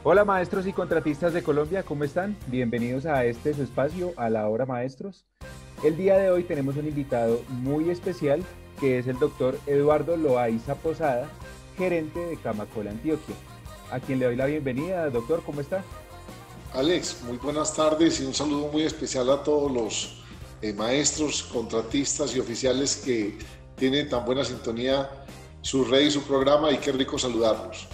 Hola maestros y contratistas de Colombia, ¿cómo están? Bienvenidos a este su espacio, a la hora maestros. El día de hoy tenemos un invitado muy especial que es el doctor Eduardo Loaiza Posada, gerente de Camacol Antioquia, a quien le doy la bienvenida. Doctor, ¿cómo está? Alex, muy buenas tardes y un saludo muy especial a todos los maestros, contratistas y oficiales que tienen tan buena sintonía su red y su programa, y qué rico saludarlos.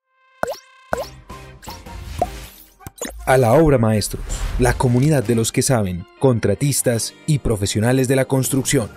A la obra maestros, la comunidad de los que saben, contratistas y profesionales de la construcción.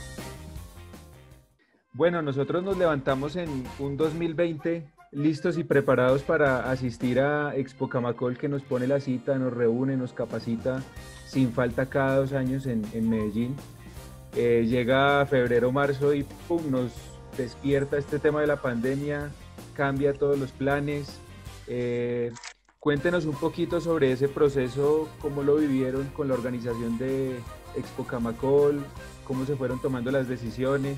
Bueno, nosotros nos levantamos en un 2020 listos y preparados para asistir a Expo Camacol, que nos pone la cita, nos reúne, nos capacita sin falta cada 2 años en Medellín. Llega febrero, marzo y ¡pum! Nos despierta este tema de la pandemia, cambia todos los planes. Eh, Cuéntenos un poquito sobre ese proceso, cómo lo vivieron con la organización de Expo Camacol, cómo se fueron tomando las decisiones.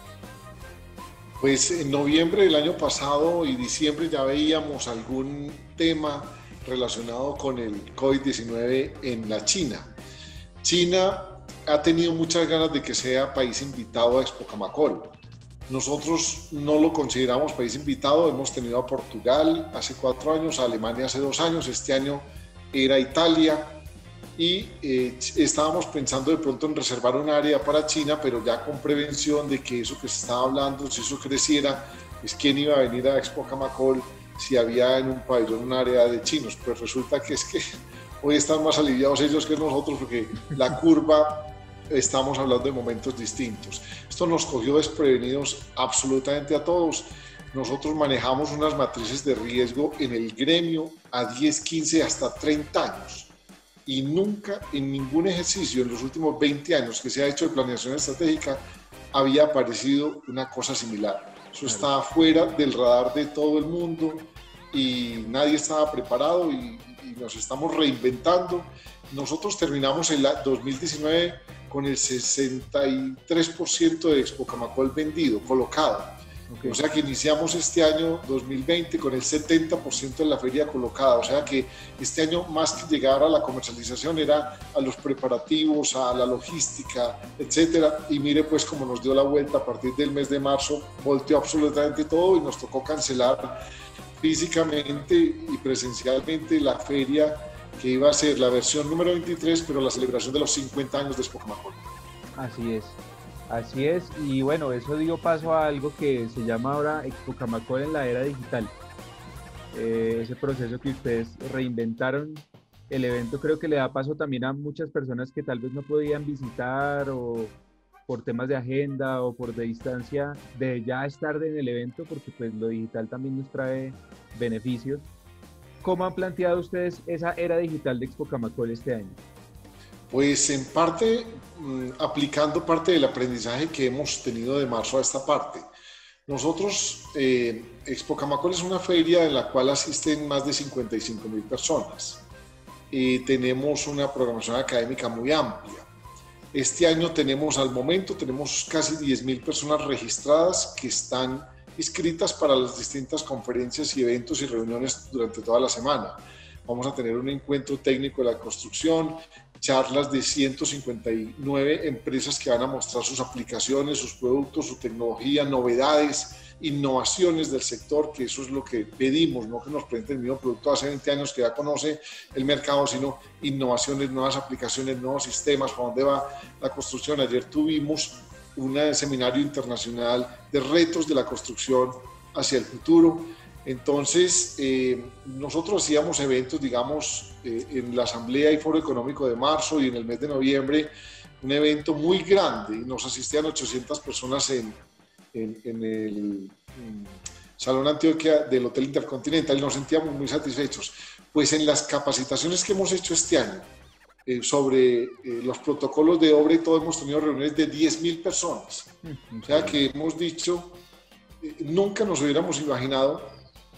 Pues en noviembre del año pasado y diciembre ya veíamos algún tema relacionado con el COVID-19 en la China. China ha tenido muchas ganas de que sea país invitado a Expo Camacol. Nosotros no lo consideramos país invitado, hemos tenido a Portugal hace 4 años, a Alemania hace 2 años, este año era Italia, y estábamos pensando de pronto en reservar un área para China, pero ya con prevención de que eso que se estaba hablando, si eso creciera, pues quién iba a venir a Expo Camacol si había en un pabellón un área de chinos. Pues resulta que es que hoy están más aliviados ellos que nosotros, porque la curva, estamos hablando de momentos distintos. Esto nos cogió desprevenidos absolutamente a todos. Nosotros manejamos unas matrices de riesgo en el gremio a 10, 15, hasta 30 años. Y nunca en ningún ejercicio en los últimos 20 años que se ha hecho de planeación estratégica había aparecido una cosa similar. Eso Claro. está fuera del radar de todo el mundo y nadie estaba preparado, y nos estamos reinventando. Nosotros terminamos el 2019 con el 63% de Expo Camacol vendido, colocado. O Ok. sea que iniciamos este año 2020 con el 70% de la feria colocada. O sea que este año, más que llegar a la comercialización, era a los preparativos, a la logística, etcétera. Y mire pues cómo nos dio la vuelta a partir del mes de marzo, volteó absolutamente todo y nos tocó cancelar físicamente y presencialmente la feria, que iba a ser la versión número 23, pero la celebración de los 50 años de Expo Camacol. Así es, así es. Y bueno, eso dio paso a algo que se llama ahora Expo Camacol en la era digital. Ese proceso que ustedes reinventaron el evento, creo que le da paso también a muchas personas que tal vez no podían visitar o por temas de agenda o por de distancia, de ya estar en el evento, porque pues lo digital también nos trae beneficios. ¿Cómo han planteado ustedes esa era digital de Expo Camacol este año? Pues en parte, aplicando parte del aprendizaje que hemos tenido de marzo a esta parte. Nosotros, Expo Camacol es una feria en la cual asisten más de 55.000 personas. Tenemos una programación académica muy amplia. Este año al momento tenemos casi 10.000 personas registradas que están inscritas para las distintas conferencias y eventos y reuniones durante toda la semana. Vamos a tener un encuentro técnico de la construcción, charlas de 159 empresas que van a mostrar sus aplicaciones, sus productos, su tecnología, novedades, innovaciones del sector, que eso es lo que pedimos, no que nos presenten el mismo producto hace 20 años que ya conoce el mercado, sino innovaciones, nuevas aplicaciones, nuevos sistemas, para dónde va la construcción. Ayer tuvimos un seminario internacional de retos de la construcción hacia el futuro. Entonces, nosotros hacíamos eventos, digamos, en la Asamblea y Foro Económico de marzo y en el mes de noviembre, un evento muy grande. Nos asistían 800 personas en el Salón Antioquia del Hotel Intercontinental, y nos sentíamos muy satisfechos. Pues en las capacitaciones que hemos hecho este año sobre los protocolos de obra y todo, hemos tenido reuniones de 10.000 personas. O sea Increíble. que hemos dicho, nunca nos hubiéramos imaginado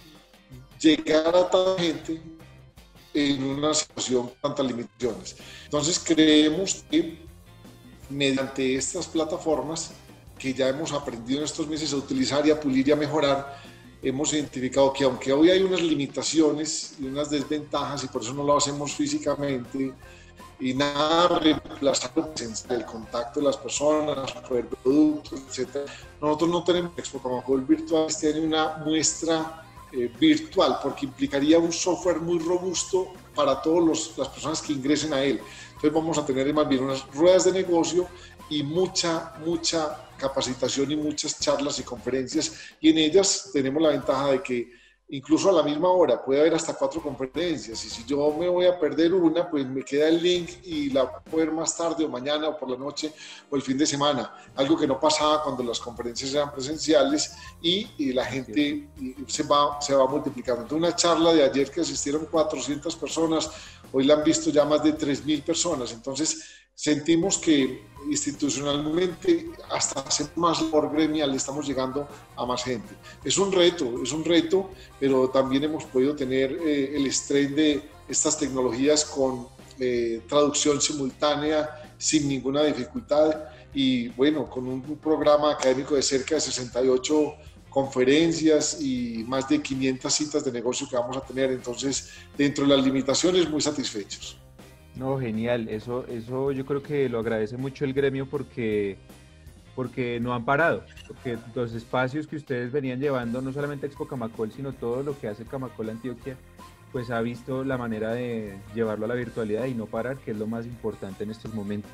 llegar a tanta gente en una situación con tantas limitaciones. Entonces creemos que mediante estas plataformas que ya hemos aprendido en estos meses a utilizar y a pulir y a mejorar, hemos identificado que aunque hoy hay unas limitaciones y unas desventajas y por eso no lo hacemos físicamente, y nada reemplazar el contacto de las personas, poder productos, etc. Nosotros no tenemos Expo Camacol virtual, tiene una muestra virtual, porque implicaría un software muy robusto para todas las personas que ingresen a él. Entonces vamos a tener más bien unas ruedas de negocio y mucha capacitación y muchas charlas y conferencias, y en ellas tenemos la ventaja de que incluso a la misma hora puede haber hasta 4 conferencias, y si yo me voy a perder una, pues me queda el link y la puedo ver más tarde o mañana o por la noche o el fin de semana, algo que no pasaba cuando las conferencias eran presenciales y la gente se va multiplicando. Entonces, una charla de ayer que asistieron 400 personas, hoy la han visto ya más de 3.000 personas, entonces sentimos que institucionalmente, hasta hacer más labor gremial, estamos llegando a más gente. Es un reto, pero también hemos podido tener el estrés de estas tecnologías con traducción simultánea sin ninguna dificultad, y bueno, con un programa académico de cerca de 68 conferencias y más de 500 citas de negocio que vamos a tener. Entonces, dentro de las limitaciones, muy satisfechos. No, genial, eso yo creo que lo agradece mucho el gremio porque no han parado, porque los espacios que ustedes venían llevando, no solamente Expo Camacol, sino todo lo que hace Camacol Antioquia, pues ha visto la manera de llevarlo a la virtualidad y no parar, que es lo más importante en estos momentos.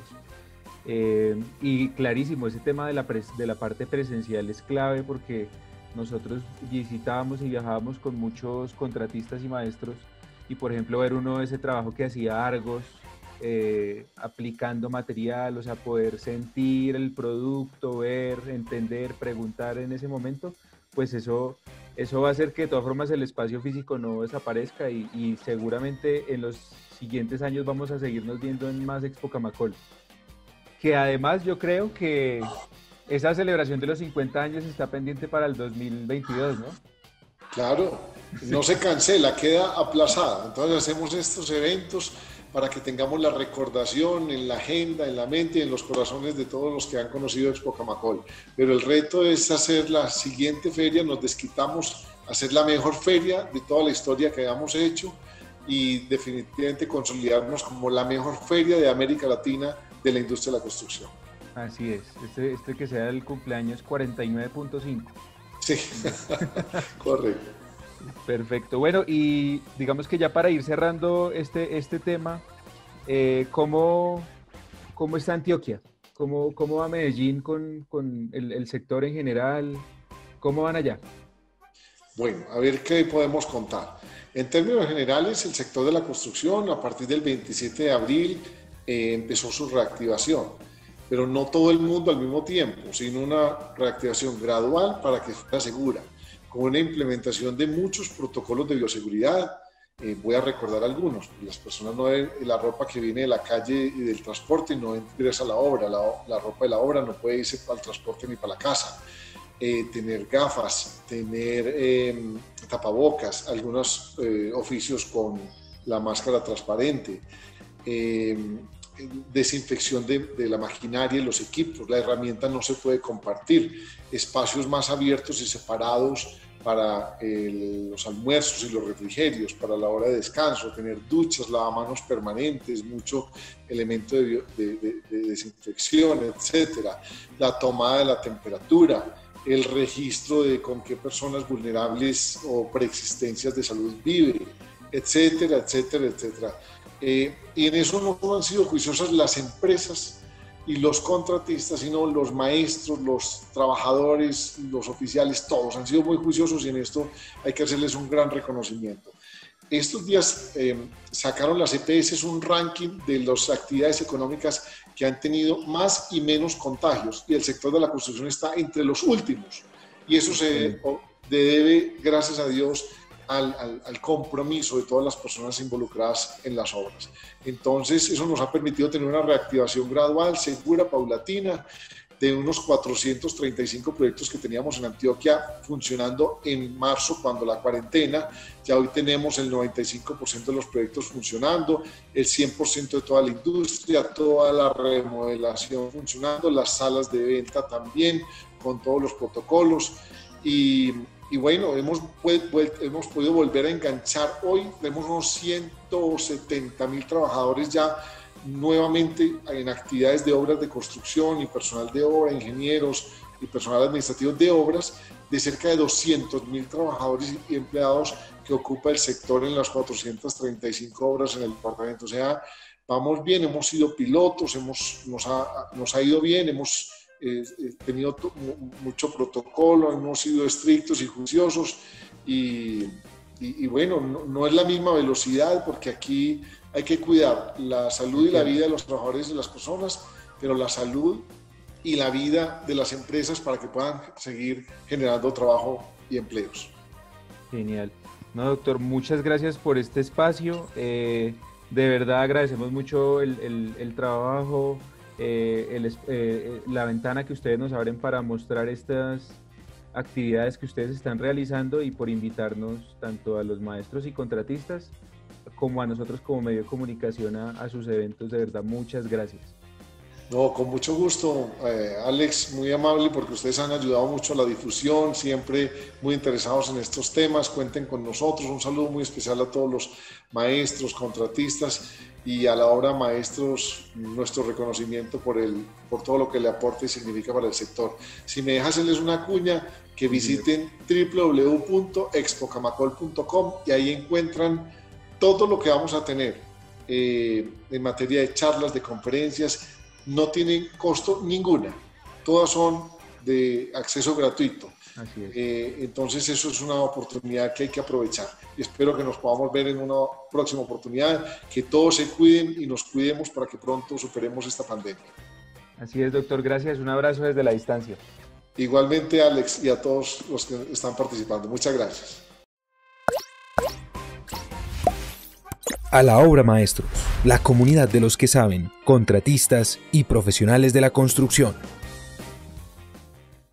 Y clarísimo, ese tema de la parte presencial es clave, porque nosotros visitábamos y viajábamos con muchos contratistas y maestros, y por ejemplo ver uno de ese trabajo que hacía Argos, aplicando material, o sea, poder sentir el producto, ver, entender, preguntar en ese momento, pues eso va a hacer que de todas formas el espacio físico no desaparezca, y seguramente en los siguientes años vamos a seguirnos viendo en más Expo Camacol. Que además yo creo que esa celebración de los 50 años está pendiente para el 2022, ¿no? Claro, no se cancela, queda aplazada. Entonces hacemos estos eventos para que tengamos la recordación en la agenda, en la mente y en los corazones de todos los que han conocido Expo Camacol. Pero el reto es hacer la siguiente feria, nos desquitamos a hacer la mejor feria de toda la historia que hayamos hecho, y definitivamente consolidarnos como la mejor feria de América Latina de la industria de la construcción. Así es, este que sea el cumpleaños 49.5. Sí, correcto. Perfecto. Bueno, y digamos que ya para ir cerrando este tema, ¿cómo está Antioquia? ¿Cómo va Medellín con el sector en general? ¿Cómo van allá? Bueno, a ver qué podemos contar. En términos generales, el sector de la construcción a partir del 27 de abril empezó su reactivación, pero no todo el mundo al mismo tiempo, sino una reactivación gradual para que fuera segura, con una implementación de muchos protocolos de bioseguridad. Voy a recordar algunos. Las personas no deben, la ropa que viene de la calle y del transporte no ingresa a la obra, la ropa de la obra no puede irse para el transporte ni para la casa. Tener gafas, tener tapabocas, algunos oficios con la máscara transparente, desinfección de la maquinaria y los equipos. La herramienta no se puede compartir, espacios más abiertos y separados para los almuerzos y los refrigerios, para la hora de descanso, tener duchas, lavamanos permanentes, mucho elemento de desinfección, etcétera. La tomada de la temperatura, el registro de con qué personas vulnerables o preexistencias de salud vive, etcétera, etcétera, etcétera. Y en eso no han sido juiciosas las empresas y los contratistas, sino los maestros, los trabajadores, los oficiales, todos han sido muy juiciosos, y en esto hay que hacerles un gran reconocimiento. Estos días sacaron las EPS un ranking de las actividades económicas que han tenido más y menos contagios, y el sector de la construcción está entre los últimos, y eso se debe, gracias a Dios, al compromiso de todas las personas involucradas en las obras. Entonces, eso nos ha permitido tener una reactivación gradual, segura, paulatina, de unos 435 proyectos que teníamos en Antioquia funcionando en marzo, cuando la cuarentena. Ya hoy tenemos el 95% de los proyectos funcionando, el 100% de toda la industria, toda la remodelación funcionando, las salas de venta también, con todos los protocolos. Y y bueno, hemos podido volver a enganchar. Hoy tenemos unos 170.000 trabajadores ya nuevamente en actividades de obras de construcción y personal de obra, ingenieros y personal administrativo de obras, de cerca de 200.000 trabajadores y empleados que ocupa el sector en las 435 obras en el departamento. O sea, vamos bien, hemos sido pilotos, nos ha ido bien, hemos tenido mucho protocolo, hemos sido estrictos y juiciosos y bueno, no es la misma velocidad porque aquí hay que cuidar la salud y la vida de los trabajadores y de las personas, pero la salud y la vida de las empresas para que puedan seguir generando trabajo y empleos. Genial. No, doctor, muchas gracias por este espacio. De verdad agradecemos mucho el trabajo, la ventana que ustedes nos abren para mostrar estas actividades que ustedes están realizando y por invitarnos tanto a los maestros y contratistas como a nosotros como medio de comunicación a sus eventos. De verdad, muchas gracias. No, con mucho gusto, Alex, muy amable porque ustedes han ayudado mucho a la difusión, siempre muy interesados en estos temas, cuenten con nosotros. Un saludo muy especial a todos los maestros, contratistas y a la obra maestros, nuestro reconocimiento por todo lo que le aporta y significa para el sector. Si me dejas hacerles una cuña, que visiten www.expocamacol.com y ahí encuentran todo lo que vamos a tener en materia de charlas, de conferencias. No tienen costo ninguna, todas son de acceso gratuito. Así es. Entonces eso es una oportunidad que hay que aprovechar y espero que nos podamos ver en una próxima oportunidad, que todos se cuiden y nos cuidemos para que pronto superemos esta pandemia. Así es, doctor, gracias, un abrazo desde la distancia. Igualmente, Alex, y a todos los que están participando, muchas gracias. A la obra, maestros, la comunidad de los que saben, contratistas y profesionales de la construcción.